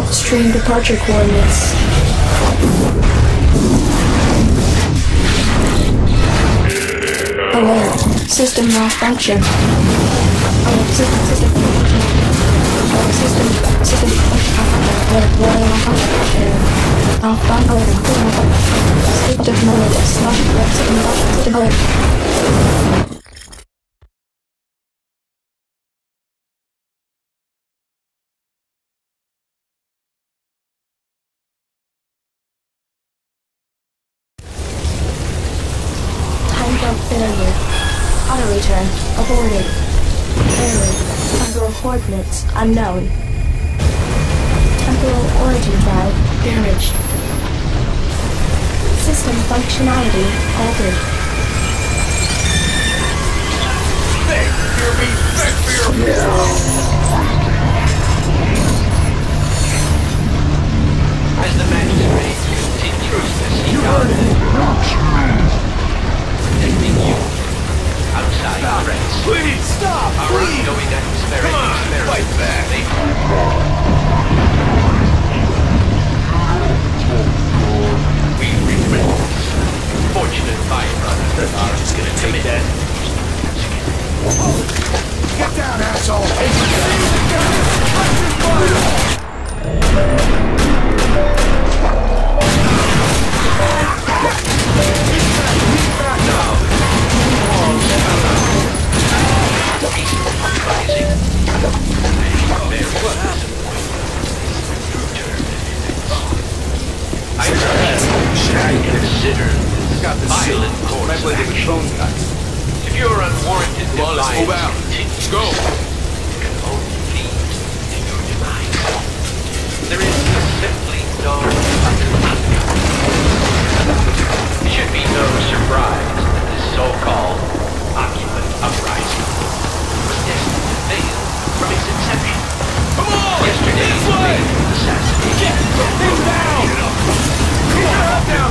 Stream departure coordinates. Alert. System malfunction. Alert. System malfunction. Alert. System malfunction. Sleep mode. System alert. Failure. Auto return. Aborted. Error. Temporal coordinates unknown. Temporal origin drive damaged. System functionality altered. Beg for me! Beg for your... As the magistrate continues to seek out protecting you outside threats. Please stop! Our Please! ongoing experiment. Come on, fight back! We regret this. Fortunate byproduct of our Just gonna take that. Get down, asshole! Consider violent course of action. If your unwarranted Let's move out. Let's go. It can only lead to your demise. There is simply no other outcome. It should be no surprise that this so-called occupant uprising was destined to fail from its inception. Come on! Yesterday's failed assassination. Get him down! Keep your head down!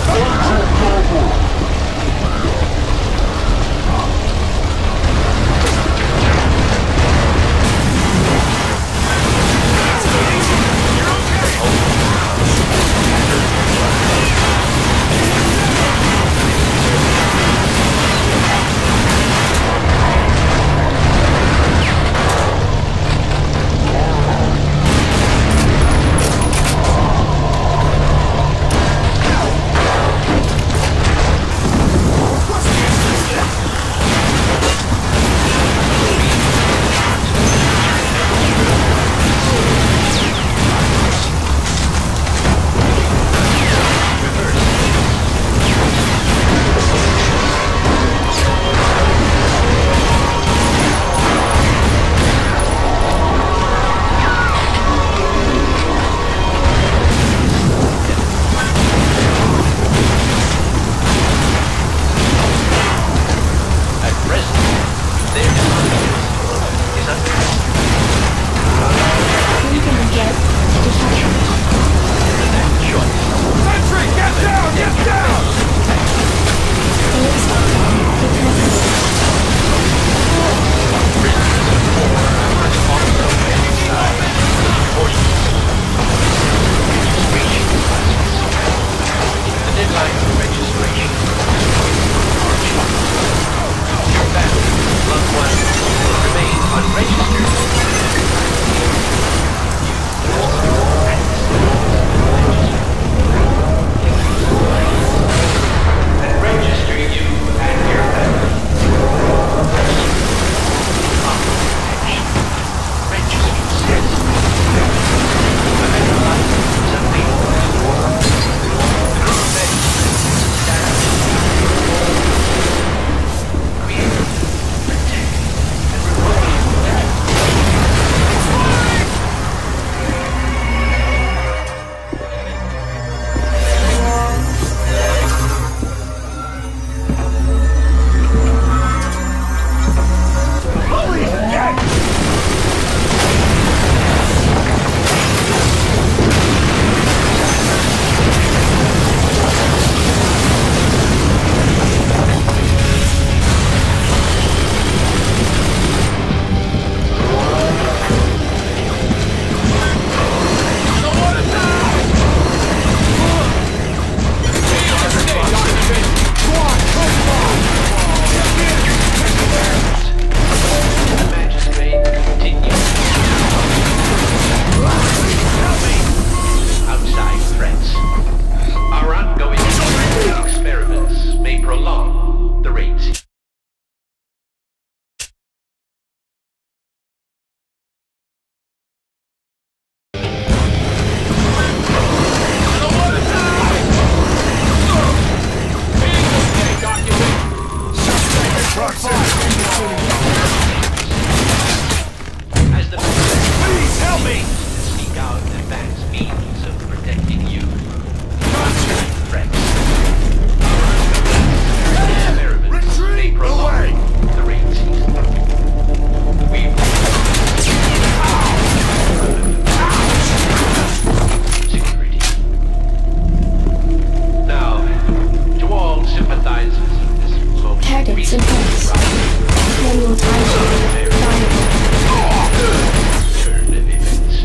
Targets enhanced. Manual time shift. Viable. Turn of events.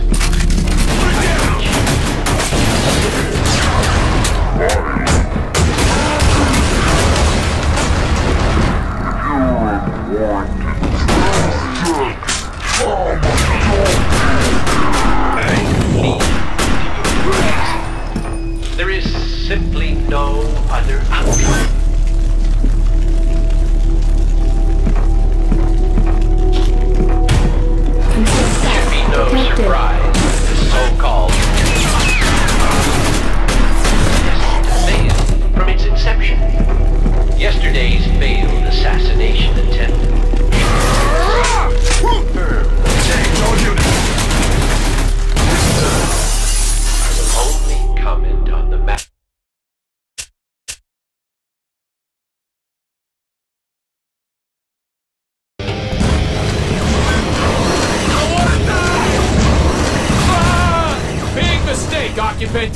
There is simply no other outcome. Should be no surprise that the so-called failed from its inception. Yesterday's failed assassination attempt. Only comment on the matter. Big mistake, occupant!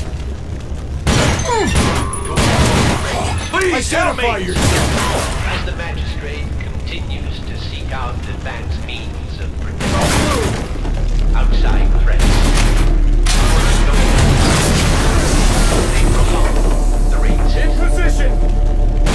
Please identify yourself! As the magistrate continues to seek out advanced means of protection, outside threats, they prolong the raids. In position!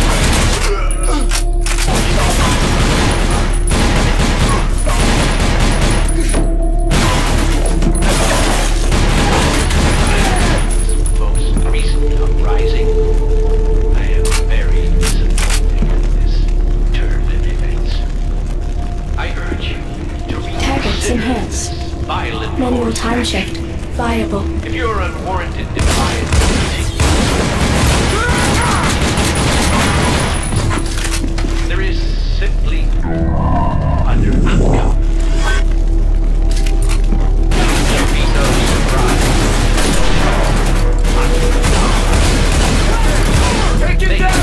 Most recent uprising, I am very disappointed in this turn of events. I urge you to Targets reconsider enhanced. this violent Manual course of time action. shift. Viable. If your unwarranted defiance continues, there is simply other outcome. There be no surprise. Take it down!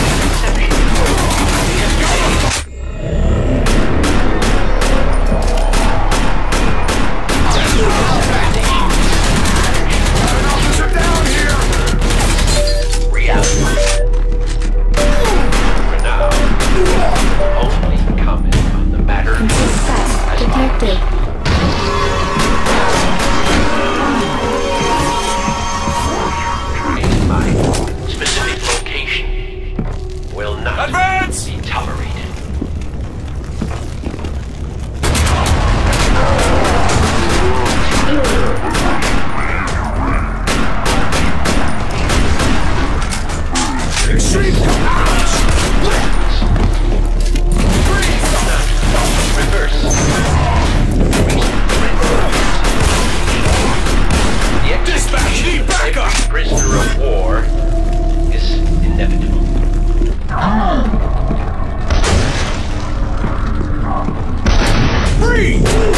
Officer down here! Reality. For now, only comment on the matter. Success detected. In my specific location will not Advance! be tolerated. Extreme command! Reverse. The Dispatch, need execution of backup! every prisoner of war is inevitable. Free!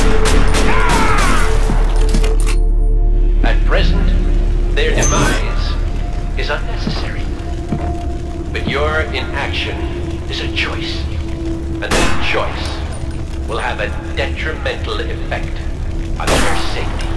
At present, their demise is unnecessary. But your inaction is a choice. And that choice will have a detrimental effect on their safety.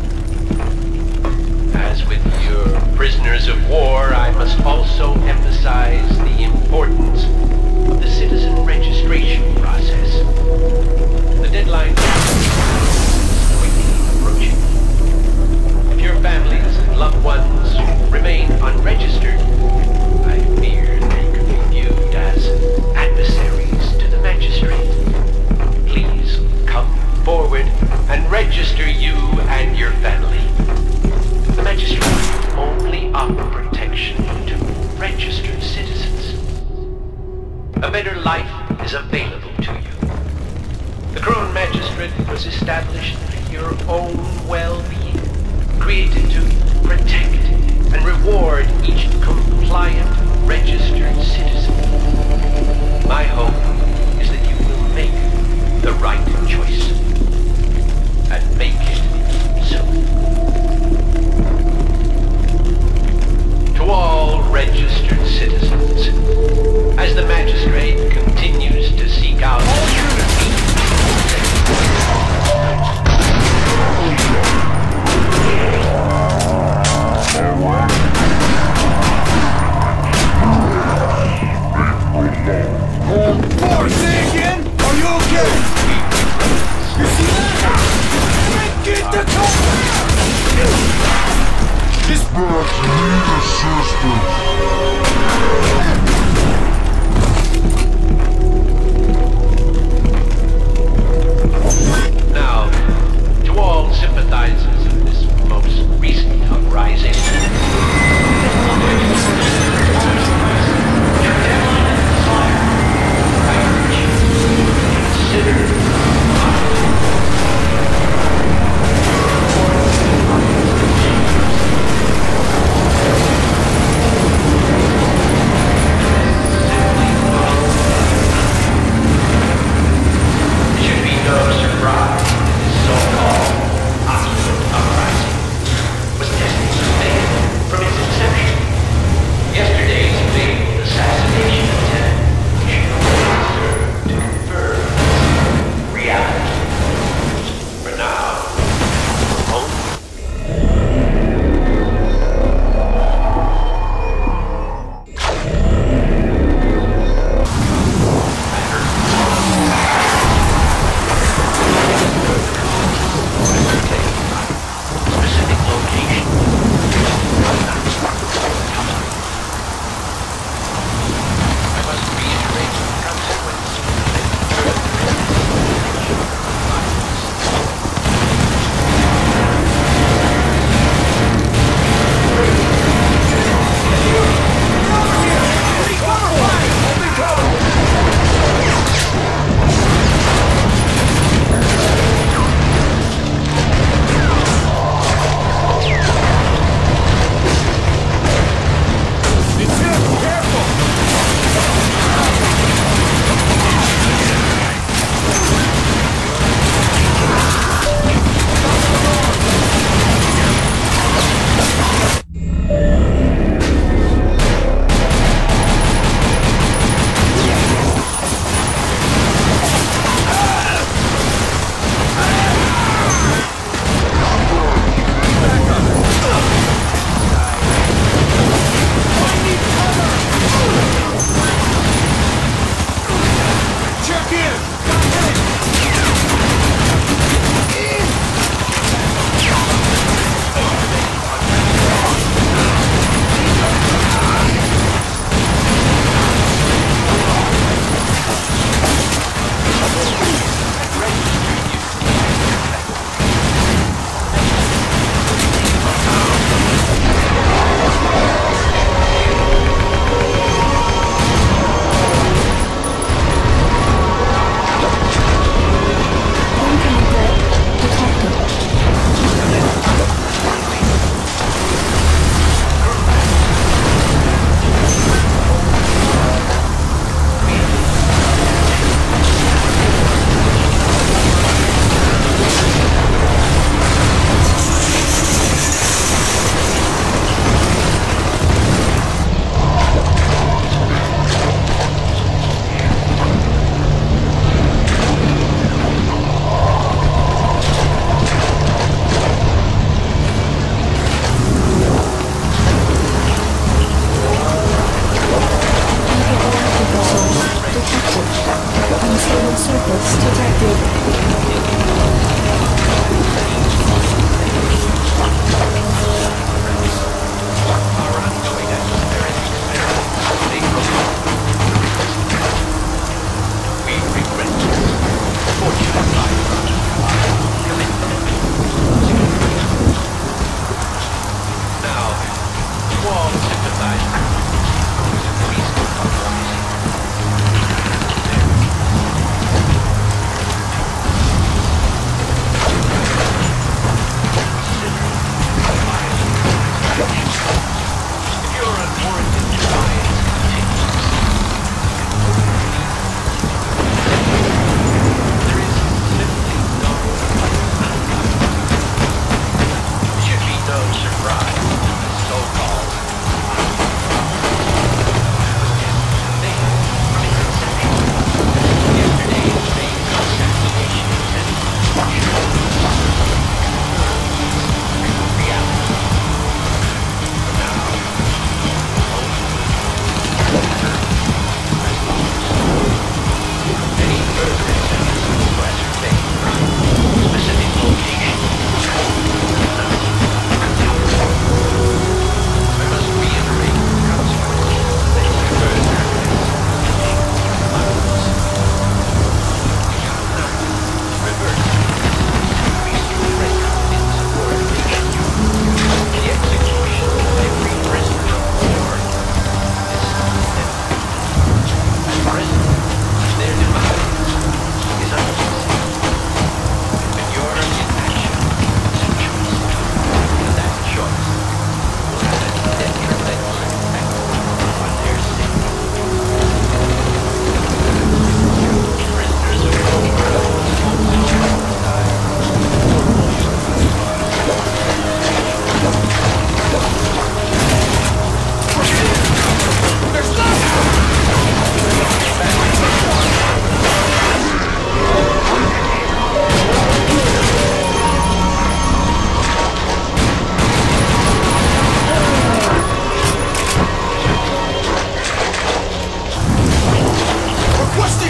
As with your prisoners of war, I must also emphasize the importance of the citizen registration process. The deadline is quickly approaching. If your families and loved ones remain unregistered, I fear they could be viewed as adversaries to the magistrate. Please come forward and register you and your family. The magistrate only offer protection to registered citizens. A better life is available to you. The Crone Magistrate was established for your own well-being, created to protect and reward each compliant, registered citizen. My hope is that you will make the right choice, and make it soon. To all registered citizens, as the magistrate continues to seek out Force, say again? Are you okay? You see that? Get the top! This match Now, to all sympathizers of this most recent uprising,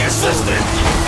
assistant!